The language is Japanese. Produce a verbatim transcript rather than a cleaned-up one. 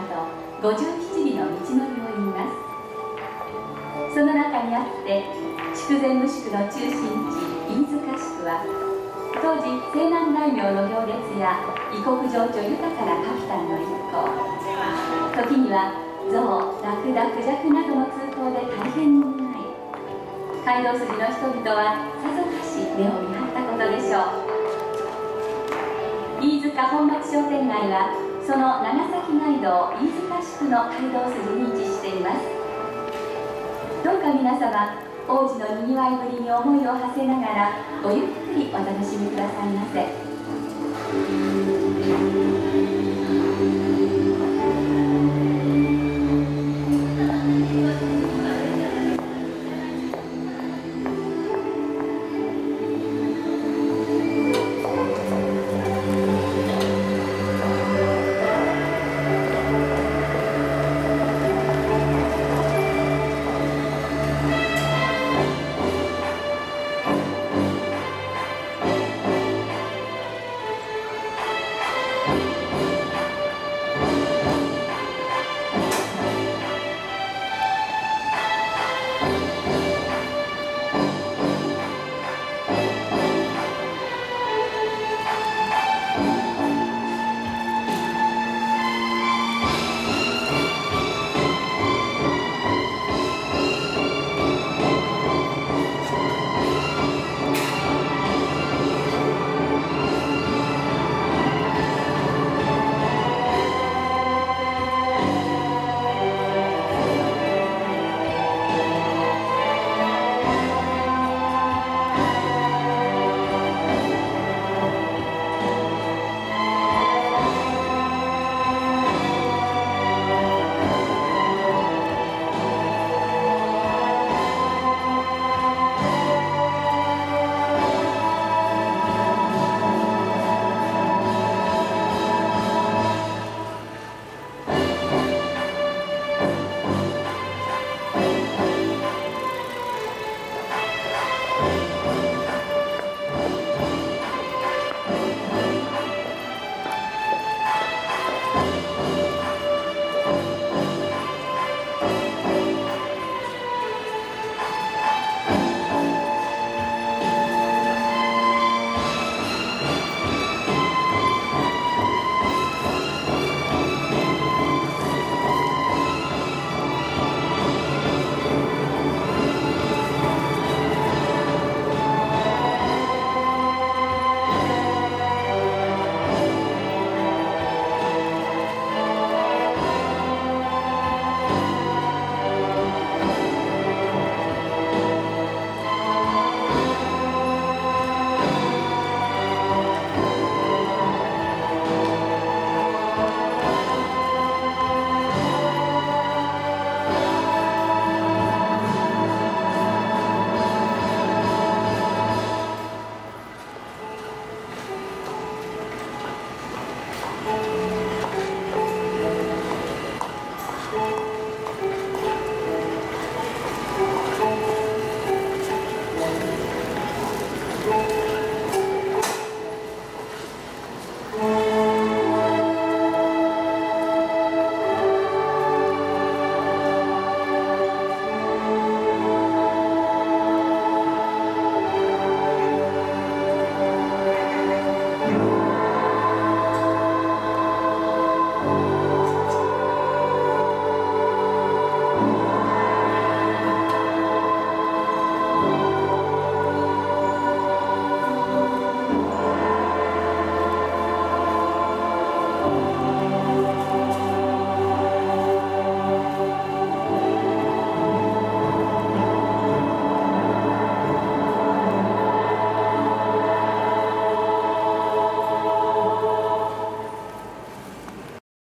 と五十七里の道のりを言います。その中にあって筑前無宿の中心地飯塚宿は、当時西南大名の行列や異国情緒豊かなカピタンの一行、時には象、ラクダ、クジャクなどの通行で大変にぎわい、街道筋の人々はさぞかし目を見張ったことでしょう。飯塚本町商店街はその長崎街道飯塚宿の街道筋に位置しています。どうか皆様、王子のにぎわいぶりに思いを馳せながらごゆっくりお楽しみくださいませ。 はい。